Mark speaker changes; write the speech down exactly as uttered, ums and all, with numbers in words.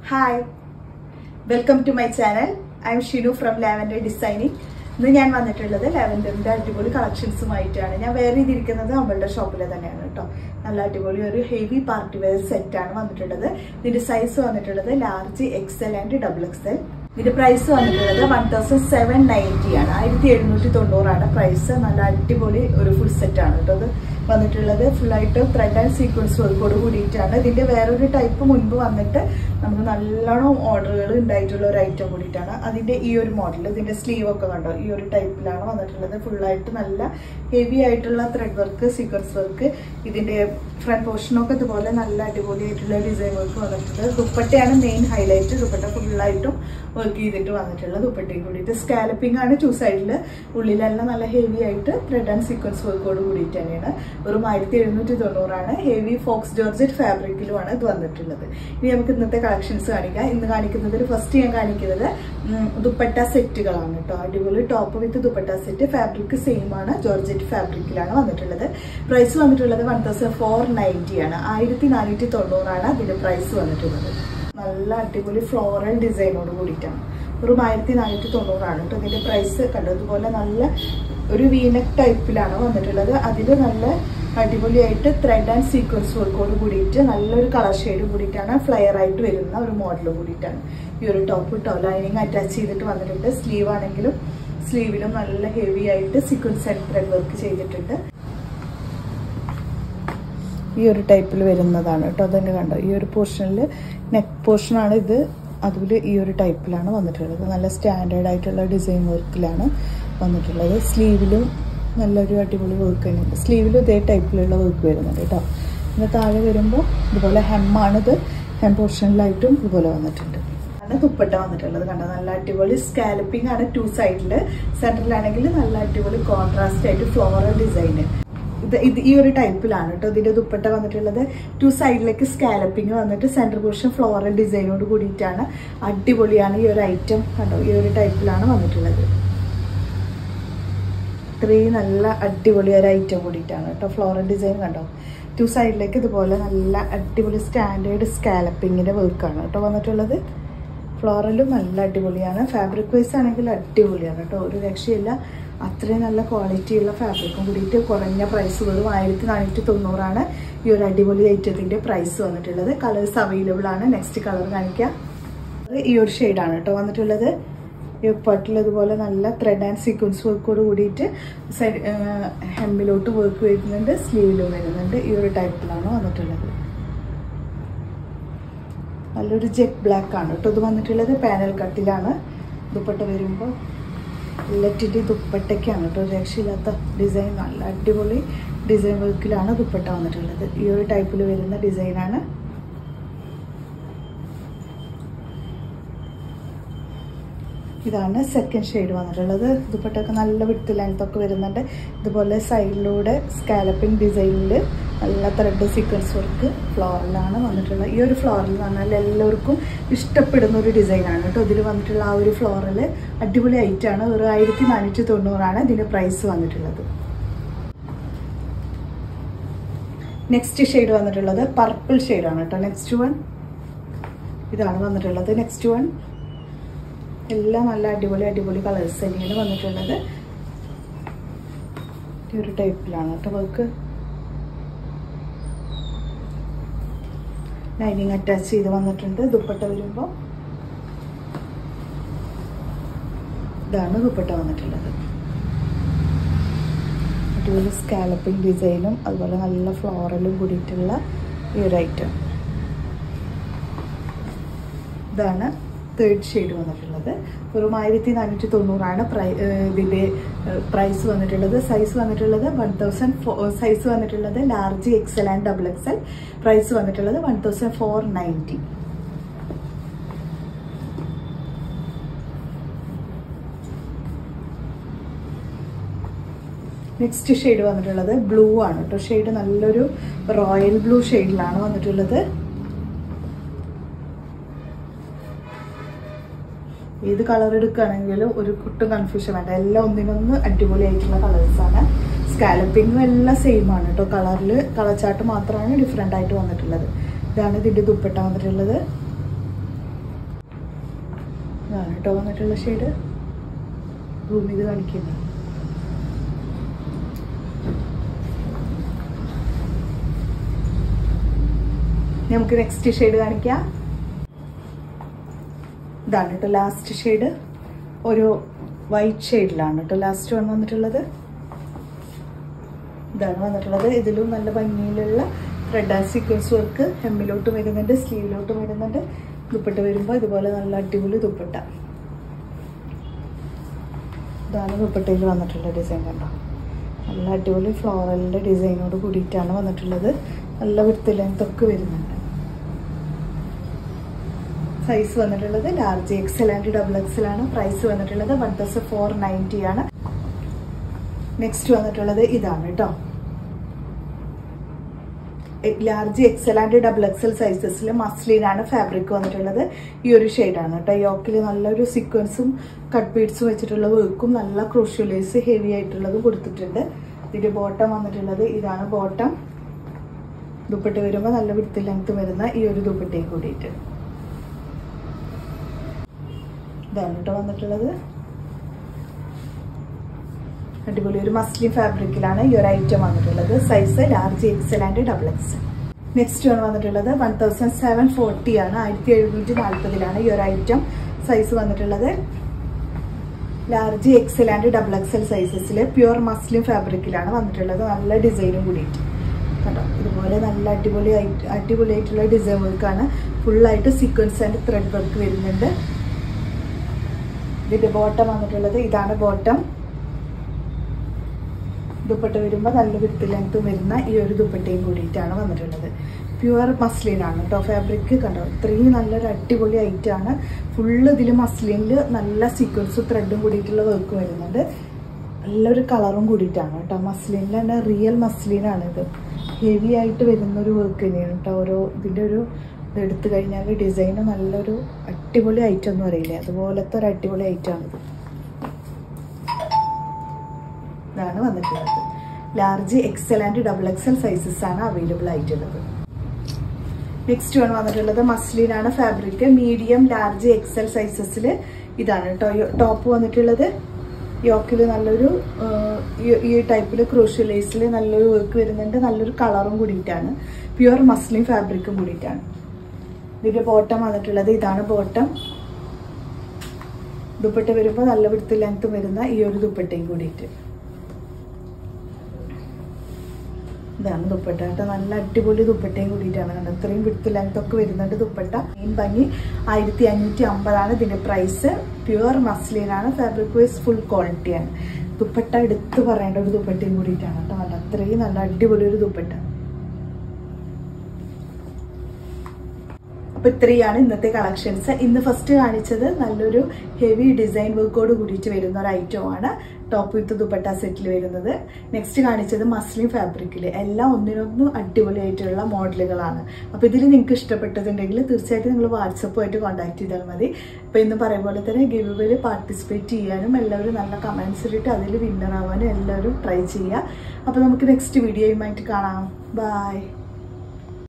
Speaker 1: Hi, welcome to my channel. I am Shinu from Lavender Designing. ഇന്ന് ഞാൻ വന്നിട്ടുള്ളത് ലാവൻഡറിന്റെ അടിപൊളി കളക്ഷൻസുമായിട്ടാണ്. ഞാൻ വേറെ ചെയ്തിരിക്കുന്നത് നമ്മളുടെ ഷോപ്പിൽ തന്നെയാണ് കേട്ടോ. നല്ല അടിപൊളി ഒരു ഹെവി പാർട്ടി വെയർ സെറ്റ് ആണ് വന്നിട്ടുള്ളത്. ഇതിന്റെ സൈസ് വന്നിട്ടുള്ളത് large XL and double XL. ഇതിന്റെ പ്രൈസ് വന്നിട്ടുള്ളത് വൺ തൗസൻഡ് സെവൻ നയൻറ്റി ആണ്. ആയിരത്തി എഴുന്നൂറ്റി തൊണ്ണൂറാണ് പ്രൈസ്. നല്ല അടിപൊളി ഒരു ഫുൾ സെറ്റ് ആണ് കേട്ടോ. അത് വന്നിട്ടുള്ളത് ഫുള്ളായിട്ട് ത്രെഡ് ആൻഡ് സീക്വൻസ് വർക്കോട് കൂടിയിട്ടാണ്. ഇതിന്റെ വേറൊരു ടൈപ്പ് മുൻപ് വന്നിട്ട് നമുക്ക് നല്ലോണം ഓർഡറുകൾ ഉണ്ടായിട്ടുള്ള ഒരു ഐറ്റം കൂടിയിട്ടാണ്. അതിന്റെ ഈ ഒരു മോഡൽ, ഇതിന്റെ സ്ലീവ് ഒക്കെ കണ്ടോ, ഈ ഒരു ടൈപ്പിലാണ് വന്നിട്ടുള്ളത്. ഫുള്ളായിട്ട് നല്ല ഹെവി ആയിട്ടുള്ള ത്രെഡ് വർക്ക്, സീക്വൻസ് വർക്ക്. ഇതിന്റെ ഫ്രണ്ട് പോർഷനൊക്കെ ഇതുപോലെ നല്ല അടിപൊളിയായിട്ടുള്ള ഡിസൈൻ വർക്ക് വന്നിട്ടുണ്ട്. ദുപ്പട്ടയാണ് മെയിൻ ഹൈലൈറ്റ്. ദുപ്പട്ട ഫുള്ളായിട്ടും വർക്ക് ചെയ്തിട്ട് വന്നിട്ടുള്ള ദുപ്പട്ടയും കൂടിയിട്ട് സ്കാലപ്പിംഗ് ആണ് ടു സൈഡില്. ഉള്ളിലെല്ലാം നല്ല ഹെവി ആയിട്ട് ത്രെഡ് ആൻഡ് സീക്വൻസ് വർക്കോട് കൂടിയിട്ട് തന്നെയാണ്. വെറും ആയിരത്തി എഴുന്നൂറ്റി തൊണ്ണൂറാണ്. ഹെവി ഫോക്സ് ജോർജറ്റ് ഫാബ്രിക്കിലുമാണ് ഇത് വന്നിട്ടുള്ളത്. ഇനി നമുക്ക് ഇന്നത്തെ കളക്ഷൻസ് കാണിക്കാം. ഇന്ന് കാണിക്കുന്നതിൽ ഫസ്റ്റ് ഞാൻ കാണിക്കുന്നത് ദുപ്പട്ട സെറ്റുകളാണ് കേട്ടോ. അടിപൊളി top with dupatta set. Fabric same ആണ്, ജോർജറ്റ് ഫാബ്രിക്കിലാണ് വന്നിട്ടുള്ളത്. പ്രൈസ് വന്നിട്ടുള്ളത് വൺ തൗസൻഡ് ഫോർ നയൻറ്റി ആണ്. ആയിരത്തി നാനൂറ്റി തൊണ്ണൂറാണ് അതിന്റെ പ്രൈസ് വന്നിട്ടുള്ളത്. നല്ല അടിപൊളി ഫ്ലോറൽ ഡിസൈനോട് കൂടിയിട്ടാണ്. വെറും ആയിരത്തി നാനൂറ്റി തൊണ്ണൂറാണ് കേട്ടോ. ഇതിന്റെ പ്രൈസ് കണ്ടതുപോലെ നല്ല ഒരു വീനക് ടൈപ്പിലാണ് വന്നിട്ടുള്ളത്. അതിൽ നല്ല അടിപൊളിയായിട്ട് ത്രെഡ് ആൻഡ് സീക്വൻസ് വർക്കോട് കൂടിയിട്ട് നല്ലൊരു കളർ ഷെയ്ഡ് കൂടിയിട്ടാണ് ഫ്ലയർ ആയിട്ട് വരുന്ന ഒരു മോഡൽ കൂടിയിട്ടാണ് ഈ ഒരു ടോപ്പ് കേട്ടോ. ലൈനിങ് അറ്റാച്ച് ചെയ്തിട്ട് വന്നിട്ടുണ്ട്. സ്ലീവ് ആണെങ്കിലും സ്ലീവിലും നല്ല ഹെവി ആയിട്ട് സീക്വൻസ് ആൻഡ് ത്രെഡ് വർക്ക് ചെയ്തിട്ടുണ്ട്. ഈ ഒരു ടൈപ്പിൽ വരുന്നതാണ് കേട്ടോ. അതന്നെ കണ്ടോ, ഈ ഒരു പോർഷനിൽ നെക്ക് പോർഷനാണ് ഇത്. അതുപോലെ ഈ ഒരു ടൈപ്പിലാണ് വന്നിട്ടുള്ളത്. നല്ല സ്റ്റാൻഡേർഡ് ആയിട്ടുള്ള ഡിസൈൻ വർക്കിലാണ് വന്നിട്ടുള്ളത്. സ്ലീവിലും നല്ലൊരു അടിപൊളി വർക്ക് തന്നെയുണ്ട്. സ്ലീവിലും ഇതേ ടൈപ്പിലുള്ള വർക്ക് വരുന്നുണ്ട് കേട്ടോ. പിന്നെ താഴെ വരുമ്പോൾ ഇതുപോലെ ഹെമ്മാണിത്. ഹെം പോർഷനിലായിട്ടും ഇതുപോലെ വന്നിട്ടുണ്ട്. ആണ് ദുപ്പട്ട വന്നിട്ടുള്ളത്. കണ്ടോ, നല്ല അടിപൊളി സ്കാലപ്പിംഗ് ആണ് ടു സൈഡില്. സെന്ററിലാണെങ്കിൽ നല്ല അടിപൊളി കോൺട്രാസ്റ്റ് ആയിട്ട് ഫ്ലോറൽ ഡിസൈന്. ഇത് ഇത് ഈ ഒരു ടൈപ്പിലാണ് കേട്ടോ ഇതിന്റെ ദുപ്പട്ട വന്നിട്ടുള്ളത്. ടു സൈഡിലേക്ക് സ്കാലപ്പിംഗ് വന്നിട്ട് സെന്റർ പോർഷൻ ഫ്ലോറൽ ഡിസൈനോട് കൂടിയിട്ടാണ്. അടിപൊളിയാണ് ഈ ഒരു ഐറ്റം. കണ്ടോ, ഈ ഒരു ടൈപ്പിലാണ് വന്നിട്ടുള്ളത്. ഇത്രയും നല്ല അടിപൊളി ഒരു ഐറ്റം കൂടിയിട്ടാണ് കേട്ടോ. ഫ്ലോറൽ ഡിസൈൻ കണ്ടോ, ടു സൈഡിലേക്ക് ഇതുപോലെ നല്ല അടിപൊളി സ്റ്റാൻഡേർഡ് സ്കാലപ്പിങ്ങിന്റെ വർക്കാണ് കേട്ടോ വന്നിട്ടുള്ളത്. ഫ്ലോറലും നല്ല അടിപൊളിയാണ്. ഫാബ്രിക് വൈസ് ആണെങ്കിൽ അടിപൊളിയാണ് കേട്ടോ. ഒരു രക്ഷയില്ല. അത്രയും നല്ല ക്വാളിറ്റിയുള്ള ഫാബ്രിക്കും കൂടിയിട്ട് കുറഞ്ഞ പ്രൈസ് വെറും ആയിരത്തി നാനൂറ്റി തൊണ്ണൂറാണ് ഈ ഒരു അടിപൊളി ഐറ്റത്തിന്റെ പ്രൈസ് വന്നിട്ടുള്ളത്. കളേഴ്സ് അവൈലബിൾ ആണ്. നെക്സ്റ്റ് കളർ കാണിക്കാം. ഈ ഒരു ഷെയ്ഡാണ് കേട്ടോ വന്നിട്ടുള്ളത്. ഈ പട്ടിലതുപോലെ നല്ല ത്രെഡ് ആൻഡ് സീക്വൻസ് വർക്കോട് കൂടിയിട്ട് സൈഡ് ഹെമ്മിലോട്ട് വർക്ക് വരുന്നുണ്ട്, സ്ലീവിലും വരുന്നുണ്ട്. ഈ ഒരു ടൈപ്പിലാണ് വന്നിട്ടുള്ളത്. നല്ലൊരു ജെറ്റ് ബ്ലാക്ക് ആണ് കേട്ടോ ഇത് വന്നിട്ടുള്ളത്. പാനൽ കട്ടിലാണ് ദുപ്പട്ട വരുമ്പോൾ. എല്ലാറ്റിൻ്റെ ദുപ്പട്ടയ്ക്കാണ് കേട്ടോ രക്ഷയില്ലാത്ത ഡിസൈൻ. നല്ല അടിപൊളി ഡിസൈൻ വർക്കിലാണ് ദുപ്പട്ട വന്നിട്ടുള്ളത്. ഈ ഒരു ടൈപ്പിൽ വരുന്ന ഡിസൈനാണ്. ഇതാണ് സെക്കൻഡ് ഷെയ്ഡ് വന്നിട്ടുള്ളത്. ദുപ്പട്ടൊക്കെ നല്ല വിഡ്ത്ത് ലെങ്ത് ഒക്കെ വരുന്നുണ്ട്. ഇതുപോലെ സൈഡിലൂടെ സ്കാലപ്പിംഗ് ഡിസൈനിൽ നല്ല ത്രെഡ് സീക്വൻസ് വർക്ക് ഫ്ലോറിലാണ് വന്നിട്ടുള്ളത്. ഈ ഒരു ഫ്ലോറിൽ എന്ന് പറഞ്ഞാൽ എല്ലാവർക്കും ഇഷ്ടപ്പെടുന്ന ഒരു ഡിസൈനാണ് കേട്ടോ. ഇതിൽ വന്നിട്ടുള്ള ആ ഒരു ഫ്ലോറിൽ അടിപൊളി ഐറ്റാണ്. ഒരു ആയിരത്തി നാനൂറ്റി തൊണ്ണൂറാണ് ഇതിന്റെ പ്രൈസ് വന്നിട്ടുള്ളത്. നെക്സ്റ്റ് ഷെയ്ഡ് വന്നിട്ടുള്ളത് പർപ്പിൾ ഷെയ്ഡാണ് കേട്ടോ. നെക്സ്റ്റ് വൺ ഇതാണ് വന്നിട്ടുള്ളത്. നെക്സ്റ്റ് വൺ എല്ലാം നല്ല അടിപൊളി അടിപൊളി കളേഴ്സ് തന്നെയാണ് വന്നിട്ടുള്ളത്. ഈ ഒരു ടൈപ്പിലാണ് കേട്ടോ വർക്ക്. ലൈനിങ് അറ്റാച്ച് ചെയ്ത് വന്നിട്ടുണ്ട്. ദുപ്പട്ട വരുമ്പോൾ ഇതാണ് ദുപ്പട്ട വന്നിട്ടുള്ളത്. അടിപൊളി സ്കാലപ്പിംഗ് ഡിസൈനും അതുപോലെ നല്ല ഫ്ലോറലും കൂടിയിട്ടുള്ള ഈ ഒരു ഐറ്റം. ഇതാണ് തേർഡ് ഷെയ്ഡ് വന്നിട്ടുള്ളത്. വെറും ആയിരത്തി നാനൂറ്റി തൊണ്ണൂറാണ് പ്രൈ ഇതിന്റെ പ്രൈസ് വന്നിട്ടുള്ളത്. സൈസ് വന്നിട്ടുള്ളത് വൺ തൗസൻഡ് സൈസ് വന്നിട്ടുള്ളത് large XL and double XL. Price വന്നിട്ടുള്ളത് one thousand four ninety. Next shade വന്നിട്ടുള്ളത് ബ്ലൂ ആണ് കേട്ടോ. ഷെയ്ഡ് നല്ലൊരു റോയൽ ബ്ലൂ ഷെയ്ഡിലാണ് വന്നിട്ടുള്ളത്. ഏത് കളർ എടുക്കുകയാണെങ്കിലും ഒരു കുട്ടും കൺഫ്യൂഷൻ വേണ്ട. എല്ലാം ഒന്നിനൊന്ന് അടിപൊളിയായിട്ടുള്ള കളേഴ്സാണ്. സ്കാലപ്പിങ്ങും എല്ലാം സെയിം ആണ് കേട്ടോ. കളറിൽ കളർ ചാർട്ട് മാത്രമാണ് ഡിഫറെൻ്റ് ആയിട്ട് വന്നിട്ടുള്ളത്. ഇതാണ് ഇതിൻ്റെ ദുപ്പട്ട വന്നിട്ടുള്ളത്. ഇതാണ് കേട്ടോ വന്നിട്ടുള്ള ഷെയ്ഡ്. റൂം ഇത് കാണിക്കുന്നത്. നമുക്ക് നെക്സ്റ്റ് ഷെയ്ഡ് കാണിക്കാം. ഇതാണ് കേട്ടോ ലാസ്റ്റ് ഷെയ്ഡ്. ഒരു വൈറ്റ് ഷെയ്ഡിലാണ് കേട്ടോ ലാസ്റ്റ് വൺ വന്നിട്ടുള്ളത്. ഇതാണ് വന്നിട്ടുള്ളത്. ഇതിലും നല്ല ഭംഗിയിലുള്ള ത്രെഡ് ആൻഡ് സീക്വൻസ് വർക്ക് ഹെമ്മിലോട്ടും വരുന്നുണ്ട്, സ്ലീവിലോട്ടും വരുന്നുണ്ട്. ദുപ്പട്ട വരുമ്പോൾ ഇതുപോലെ നല്ല അടിപൊളി ദുപ്പട്ട. ഇതാണ് ദുപ്പട്ടയിൽ വന്നിട്ടുള്ള ഡിസൈൻ കണ്ടോ. നല്ല അടിപൊളി ഫ്ലോറലിൻ്റെ ഡിസൈനോട് കൂടിയിട്ടാണ് വന്നിട്ടുള്ളത്. നല്ല വിഡ്ത്ത് ലെങ്ത് ഒക്കെ വരുന്നുണ്ട്. സൈസ് വന്നിട്ടുള്ളത് large XL and double XL ആണ്. പ്രൈസ് വന്നിട്ടുള്ളത് വൺ തൗസൻഡ് ഫോർ നയൻറ്റി ആണ്. നെക്സ്റ്റ് വന്നിട്ടുള്ളത് ഇതാണ് കേട്ടോ. Large XL and double XL സൈസസിൽ മസ്ലിനാണ് ഫാബ്രിക് വന്നിട്ടുള്ളത്. ഈ ഒരു ഷെയ്ഡാണ് കേട്ടോ. യോക്കിൽ നല്ലൊരു സീക്വൻസും കട്ട് ബീഡ്സും വെച്ചിട്ടുള്ള വർക്കും നല്ല ക്രൂഷ്യലേസ് ഹെവി ആയിട്ടുള്ളതും കൊടുത്തിട്ടുണ്ട്. ഇതിന്റെ ബോട്ടം വന്നിട്ടുള്ളത് ഇതാണ് ബോട്ടം. ദുപ്പട്ട വരുമ്പോൾ നല്ല വിഡ്ത്ത് ലെങ്ത് വരുന്ന ഈ ഒരു ദുപ്പട്ടയും കൂടിയിട്ട് ഇതാണ് കേട്ടോ വന്നിട്ടുള്ളത്. അടിപൊളി ഒരു മസ്ലിൻ ഫാബ്രിക്കിലാണ് ഈ ഒരു ഐറ്റം വന്നിട്ടുള്ളത്. Size large XL and double XL. Next ആണ് വന്നിട്ടുള്ളത് വൺ തൗസൻഡ് സെവൻ ഫോർട്ടി ആണ്. ആയിരത്തി എഴുന്നൂറ്റി നാൽപ്പതിലാണ് ഈ ഒരു ഐറ്റം. സൈസ് വന്നിട്ടുള്ളത് large XL and double XL സൈസസിൽ പ്യുവർ മസ്ലിൻ ഫാബ്രിക്കിലാണ് വന്നിട്ടുള്ളത്. നല്ല ഡിസൈനും കൂടിയിട്ട് കണ്ടോ. ഇതുപോലെ നല്ല അടിപൊളി അടിപൊളിയായിട്ടുള്ള ഡിസൈൻ വർക്കാണ്. ഫുള്ളായിട്ട് സീക്വൻസ് ആൻഡ് ത്രെഡ് വർക്ക് വരുന്നുണ്ട്. ഇതിന്റെ ബോട്ടം വന്നിട്ടുള്ളത് ഇതാണ് ബോട്ടം. ദുപ്പട്ട വരുമ്പോൾ നല്ല വിഡ്ത്ത് ലെങ്ത് വരുന്ന ഈ ഒരു ദുപ്പട്ടയും കൂടിയിട്ടാണ് വന്നിട്ടുള്ളത്. പ്യുവർ മസ്ലിനാണ് കേട്ടോ ഫാബ്രിക് കണ്ടോ. ഇത്രയും നല്ലൊരു അടിപൊളി ഐറ്റാണ്. ഫുള്ള് ഇതിൽ മസ്ലിനിൽ നല്ല സീക്വൻസും ത്രെഡും കൂടിയിട്ടുള്ള വർക്ക് വരുന്നുണ്ട്. നല്ലൊരു കളറും കൂടിയിട്ടാണ് കേട്ടോ. മസ്ലിനിൽ തന്നെ റിയൽ മസ്ലിനാണ് ഇത്. ഹെവി ആയിട്ട് വരുന്നൊരു വർക്ക് തന്നെയാണ് കേട്ടോ. ഓരോ ഇതിൻ്റെ ഒരു ഇത് എടുത്തു കഴിഞ്ഞാൽ ഡിസൈന് നല്ലൊരു അടിപൊളി ഐറ്റം എന്ന് പറയില്ലേ, അതുപോലത്തെ ഒരു അടിപൊളി ഐറ്റമാണിത്. ഇതാണ് വന്നിട്ടുള്ളത്. Large XL and double XL sizes ആണ് അവൈലബിൾ ആയിട്ടുള്ളത്. നെക്സ്റ്റ് ആണ് വന്നിട്ടുള്ളത് മസ്ലിനാണ് ഫാബ്രിക്. മീഡിയം ലാർജ് എക്സൽ സൈസസിൽ ഇതാണ് കേട്ടോ ടോപ്പ് വന്നിട്ടുള്ളത്. യോക്കിൽ നല്ലൊരു ഈ ടൈപ്പിൽ ക്രൂഷ്യൽ ലേസിൽ നല്ലൊരു വർക്ക് വരുന്നുണ്ട്. നല്ലൊരു കളറും കൂടിയിട്ടാണ്. പ്യുവർ മസ്ലിൻ ഫാബ്രിക്കും കൂടിയിട്ടാണ്. ഇതിന്റെ ബോട്ടം വന്നിട്ടുള്ളത് ഇതാണ് ബോട്ടം. ദുപ്പട്ട വരുമ്പോൾ നല്ല വിഡ്ത്ത് ലെങ്ത് വരുന്ന ഈ ഒരു ദുപ്പട്ടയും കൂടിയിട്ട് ഇതാണ് ദുപ്പട്ട കേട്ടോ. നല്ല അടിപൊളി ദുപ്പട്ടയും കൂടിയിട്ടാണ് കണ്ടത്. ഇത്രയും വിഡ്ത്ത് ലെങ്ത് ഒക്കെ വരുന്നുണ്ട് ദുപ്പട്ട. മെയിൻ ഭംഗി ആയിരത്തി അഞ്ഞൂറ്റി അമ്പതാണ് ഇതിന്റെ പ്രൈസ്. പ്യുവർ മസ്ലിനാണ്. ഫാബ്രിക് വൈസ് ഫുൾ ക്വാളിറ്റിയാണ്. ദുപ്പട്ട എടുത്ത് പറയേണ്ട ഒരു ദുപ്പട്ടയും കൂടിയിട്ടാണ് കേട്ടോ. നല്ല അത്രയും നല്ല അടിപൊളി ഒരു ദുപ്പട്ട. അപ്പൊ ഇത്രയാണ് ഇന്നത്തെ കളക്ഷൻസ്. ഇന്ന് ഫസ്റ്റ് കാണിച്ചത് നല്ലൊരു ഹെവി ഡിസൈൻ വർക്കോട് കൂടിയിട്ട് വരുന്ന ഒരു ഐറ്റം ആണ്. ടോപ്പ് വിത്ത് ദുപ്പട്ട സെറ്റിൽ വരുന്നത്. നെക്സ്റ്റ് കാണിച്ചത് മസ്ലിൻ ഫാബ്രിക്കിൽ. എല്ലാം ഒന്നിനൊന്നും അടിപൊളിയായിട്ടുള്ള മോഡലുകളാണ്. അപ്പൊ ഇതിൽ നിങ്ങൾക്ക് ഇഷ്ടപ്പെട്ടതുണ്ടെങ്കിൽ തീർച്ചയായിട്ടും നിങ്ങൾ വാട്സപ്പുമായിട്ട് കോൺടാക്ട് ചെയ്താൽ മതി. അപ്പൊ ഇന്ന് പറയുന്ന പോലെ തന്നെ ഗിവ് അവേയിൽ പാർട്ടിസിപ്പേറ്റ് ചെയ്യാനും എല്ലാവരും നല്ല കമന്റ്സ് ഇട്ടിട്ട് അതിൽ വിന്നർ ആവാനും എല്ലാവരും ട്രൈ ചെയ്യുക. അപ്പൊ നമുക്ക് നെക്സ്റ്റ് വീഡിയോയുമായിട്ട് കാണാം. ബൈ.